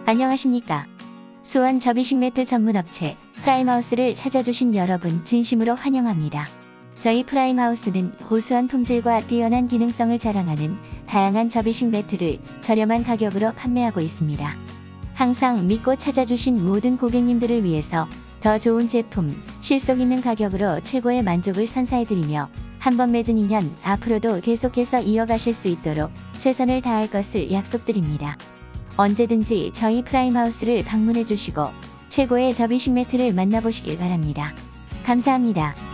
안녕하십니까. 수원 접이식 매트 전문업체 프라임하우스를 찾아주신 여러분 진심으로 환영합니다. 저희 프라임하우스는 고수한 품질과 뛰어난 기능성을 자랑하는 다양한 접이식 매트를 저렴한 가격으로 판매하고 있습니다. 항상 믿고 찾아주신 모든 고객님들을 위해서 더 좋은 제품, 실속 있는 가격으로 최고의 만족을 선사해드리며 한번 맺은 인연 앞으로도 계속해서 이어가실 수 있도록 최선을 다할 것을 약속드립니다. 언제든지 저희 프라임하우스를 방문해 주시고 최고의 접이식 매트를 만나보시길 바랍니다. 감사합니다.